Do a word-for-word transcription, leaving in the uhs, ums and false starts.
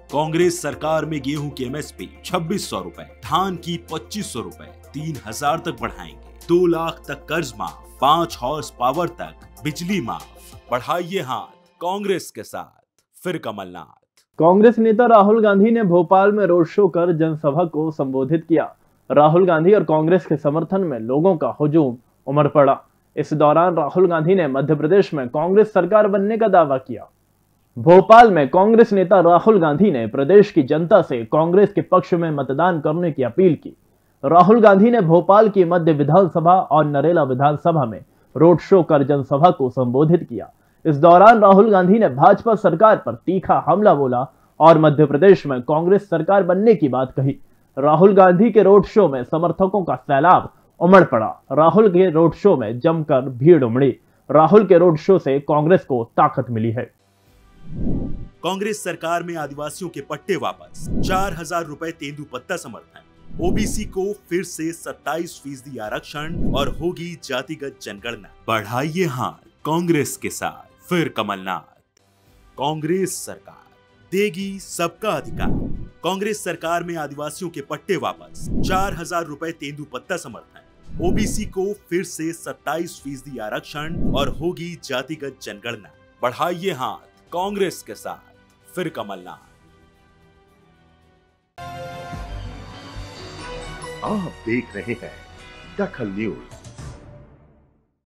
कांग्रेस सरकार में गेहूं की एमएसपी छब्बीस सौ रूपए, धान की पच्चीस सौ रूपए, तीन हजार तक बढ़ाएंगे। दो लाख तक कर्ज माफ, पाँच हॉर्स पावर तक बिजली माफ। बढ़ाइए हाथ कांग्रेस के साथ, फिर कमलनाथ। कांग्रेस नेता राहुल गांधी ने भोपाल में रोड शो कर जनसभा को संबोधित किया। राहुल गांधी और कांग्रेस के समर्थन में लोगों का हुजूम उमड़ पड़ा। इस दौरान राहुल गांधी ने मध्य प्रदेश में कांग्रेस सरकार बनने का दावा किया। भोपाल में कांग्रेस नेता राहुल गांधी ने प्रदेश की जनता से कांग्रेस के पक्ष में मतदान करने की अपील की। राहुल गांधी ने भोपाल की मध्य विधानसभा और नरेला विधानसभा में रोड शो कर जनसभा को संबोधित किया। इस दौरान राहुल गांधी ने भाजपा सरकार पर तीखा हमला बोला और मध्य प्रदेश में कांग्रेस सरकार बनने की बात कही। राहुल गांधी के रोड शो में समर्थकों का सैलाब उमड़ पड़ा। राहुल के रोड शो में जमकर भीड़ उमड़ी। राहुल के रोड शो से कांग्रेस को ताकत मिली है। कांग्रेस सरकार में आदिवासियों के पट्टे वापस, चार हजार रुपए तेंदुपत्ता समर्थन, ओबीसी को फिर से सत्ताईस फीसदी आरक्षण और होगी जातिगत जनगणना। बढ़ाइए हाथ कांग्रेस के साथ, फिर कमलनाथ। कांग्रेस सरकार देगी सबका अधिकार। कांग्रेस सरकार में आदिवासियों के पट्टे वापस, चार हजार रुपए तेंदुपत्ता समर्थन, ओबीसी को फिर से सत्ताईस फीसदी आरक्षण और होगी जातिगत जनगणना। बढ़ाइए हाथ कांग्रेस के साथ, फिर कमलनाथ। आप देख रहे हैं दखल न्यूज।